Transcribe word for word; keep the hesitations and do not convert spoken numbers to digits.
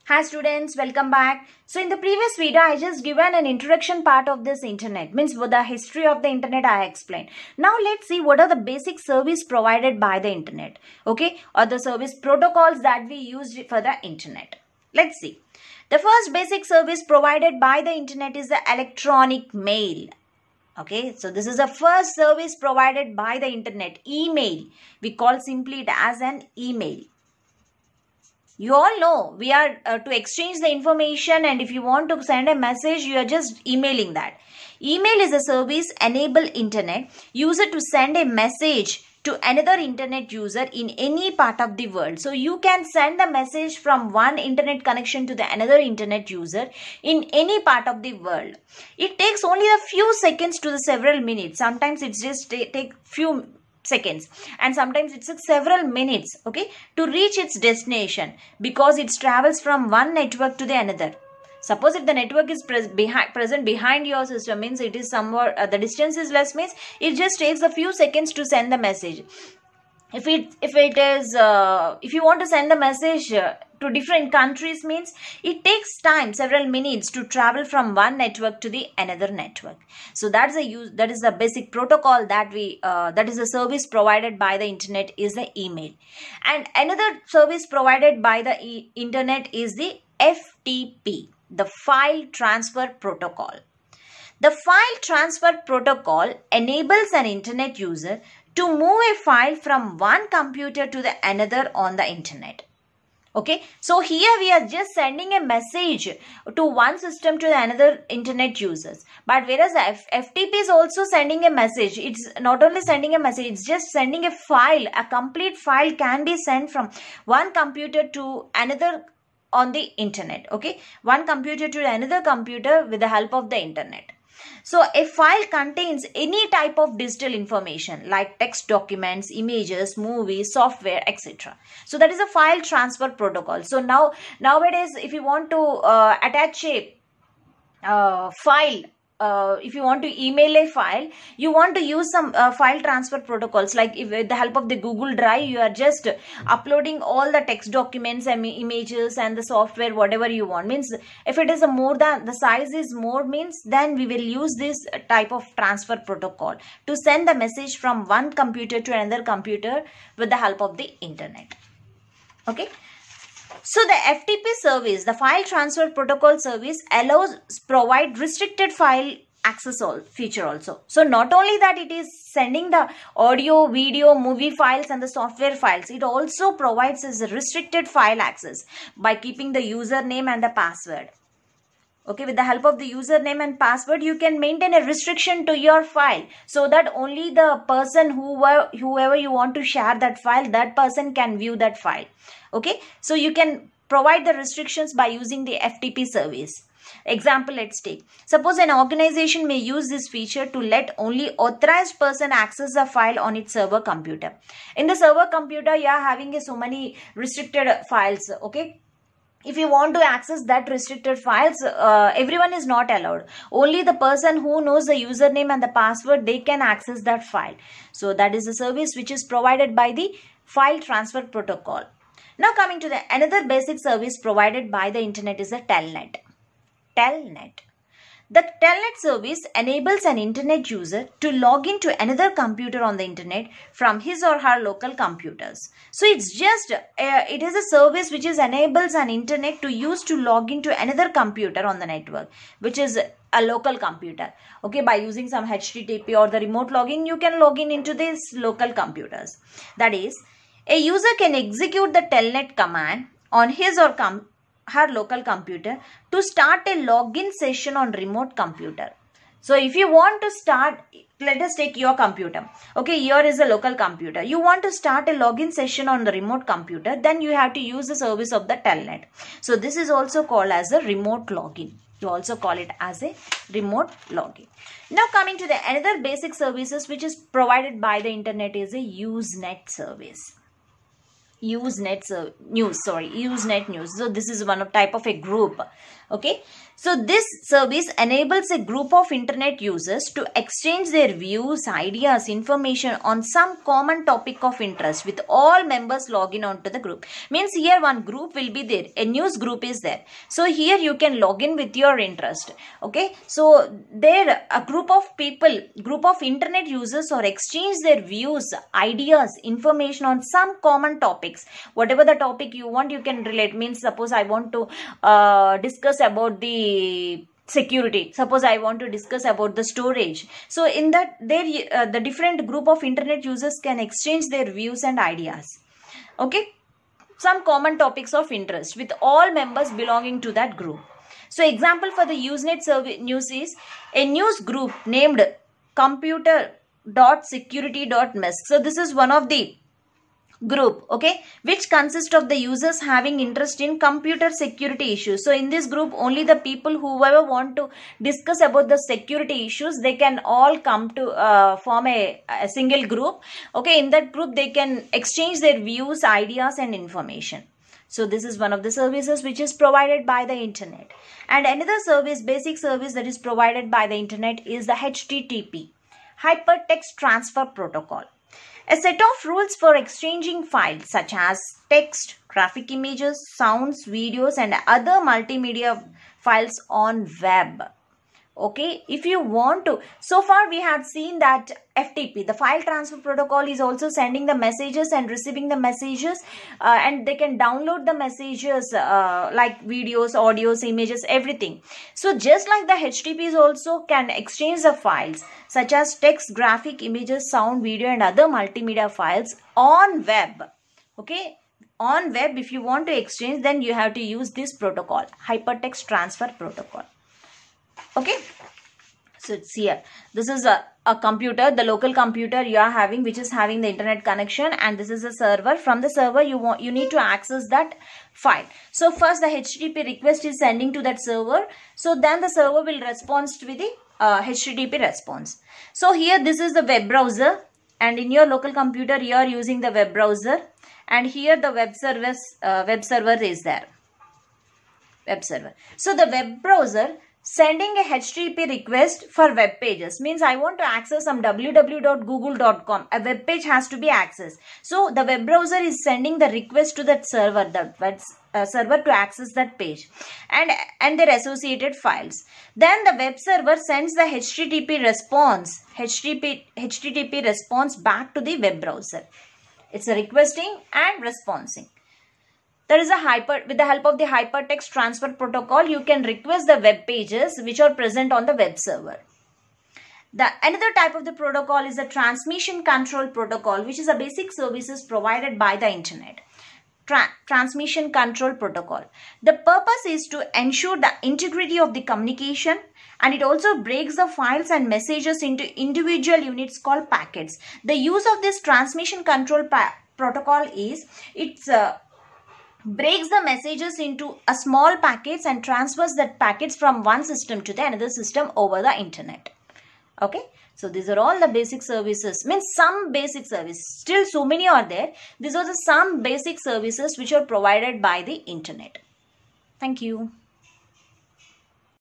Hi students, welcome back. So in the previous video, I just given an introduction part of this internet, means the history of the internet I explained. Now let's see what are the basic service provided by the internet, okay, or the service protocols that we used for the internet. Let's see. The first basic service provided by the internet is the electronic mail. Okay, so this is the first service provided by the internet, email. We call simply it as an email. You all know we are uh, to exchange the information, and if you want to send a message, you are just emailing that. Email is a service enable internet user to send a message to another internet user in any part of the world. So you can send the message from one internet connection to the another internet user in any part of the world. It takes only a few seconds to the several minutes. Sometimes it's just take few seconds, and sometimes it took several minutes, okay, to reach its destination because it travels from one network to the another. Suppose if the network is pres behind, present behind your system, means it is somewhere, uh, the distance is less, means it just takes a few seconds to send the message. If it, if it is, uh, if you want to send the message uh, to different countries, means it takes time, several minutes to travel from one network to the another network. So that's a use, that is the basic protocol that we, uh, that is a service provided by the internet is the email. And another service provided by the e internet is the F T P, the file transfer protocol. The file transfer protocol enables an internet user to move a file from one computer to the another on the internet. Okay, so here we are just sending a message to one system to the another internet users. But whereas F FTP is also sending a message, it's not only sending a message, it's just sending a file. A complete file can be sent from one computer to another on the internet. Okay, one computer to another computer with the help of the internet. So a file contains any type of digital information like text documents, images, movies, software, et cetera. So that is a file transfer protocol. So now nowadays, if you want to uh, attach a uh, file, uh, if you want to email a file, you want to use some uh, file transfer protocols, like if with the help of the Google Drive, you are just uploading all the text documents and images and the software, whatever you want. Means if it is a more than the size is more, means then we will use this type of transfer protocol to send the message from one computer to another computer with the help of the internet. Okay. So the F T P service, the file transfer protocol service, allows provide restricted file access all feature also. So not only that it is sending the audio, video, movie files and the software files, it also provides us a restricted file access by keeping the username and the password. Okay, with the help of the username and password, you can maintain a restriction to your file so that only the person who were, whoever you want to share that file, that person can view that file. Okay, so you can provide the restrictions by using the F T P service. Example, let's take. Suppose an organization may use this feature to let only authorized person access a file on its server computer. In the server computer, you are having a, so many restricted files. Okay. If you want to access that restricted files, uh, everyone is not allowed. Only the person who knows the username and the password, they can access that file. So that is a service which is provided by the file transfer protocol. Now coming to the another basic service provided by the internet is the telnet. Telnet. The telnet service enables an internet user to log into another computer on the internet from his or her local computers. So it's just, uh, it is a service which is enables an internet to use to log into another computer on the network, which is a local computer. Okay, by using some H T T P or the remote login, you can log in into these local computers. That is, a user can execute the telnet command on his or com her local computer to start a login session on remote computer. So if you want to start, let us take your computer. Okay, here is a local computer. You want to start a login session on the remote computer, then you have to use the service of the telnet. So this is also called as a remote login. You also call it as a remote login. Now coming to the another basic services which is provided by the internet is a Usenet service. Usenet uh, news, sorry, Usenet news. So this is one of type of a group. Okay, so this service enables a group of internet users to exchange their views, ideas, information on some common topic of interest with all members logging on to the group. Means here one group will be there, a news group is there. So here you can log in with your interest. Okay, so there a group of people, group of internet users or exchange their views, ideas, information on some common topics. Whatever the topic you want, you can relate. Means suppose I want to uh, discuss about the security, suppose I want to discuss about the storage. So in that there uh, the different group of internet users can exchange their views and ideas. Okay, some common topics of interest with all members belonging to that group. So example for the Usenet service news is a news group named computer dot security dot m i s c. So this is one of the group, okay, which consists of the users having interest in computer security issues. So in this group only the people whoever want to discuss about the security issues, they can all come to uh, form a, a single group. Okay, in that group they can exchange their views, ideas and information. So this is one of the services which is provided by the internet. And another service, basic service that is provided by the internet is the H T T P, Hypertext Transfer Protocol. A set of rules for exchanging files such as text, graphic images, sounds, videos and other multimedia files on web. Okay, if you want to, so far we have seen that F T P, the file transfer protocol, is also sending the messages and receiving the messages uh, and they can download the messages uh, like videos, audios, images, everything. So just like the H T T Ps also can exchange the files such as text, graphic, images, sound, video and other multimedia files on web. Okay, on web if you want to exchange, then you have to use this protocol, Hypertext Transfer Protocol. Okay, so it's here. This is a, a computer, the local computer you are having, which is having the internet connection, and this is a server. From the server you want you need to access that file. So first the H T T P request is sending to that server. So then the server will respond with the uh, H T T P response. So here this is the web browser, and in your local computer you are using the web browser, and here the web service uh, web server is there. Web server. So the web browser sending a H T T P request for web pages. Means I want to access some w w w dot google dot com. A web page has to be accessed. So the web browser is sending the request to that server, the web uh, server to access that page and, and their associated files. Then the web server sends the H T T P response, H T T P, H T T P response back to the web browser. It's a requesting and responding. There is a hyper, with the help of the Hypertext Transfer Protocol, you can request the web pages which are present on the web server. The another type of the protocol is the Transmission Control Protocol, which is a basic services provided by the internet. Tra Transmission Control Protocol. The purpose is to ensure the integrity of the communication, and it also breaks the files and messages into individual units called packets. The use of this Transmission Control Protocol is it's uh, breaks the messages into a small packets and transfers that packets from one system to the another system over the internet. Okay, so these are all the basic services, means some basic services. Still so many are there. These are the some basic services which are provided by the internet. Thank you.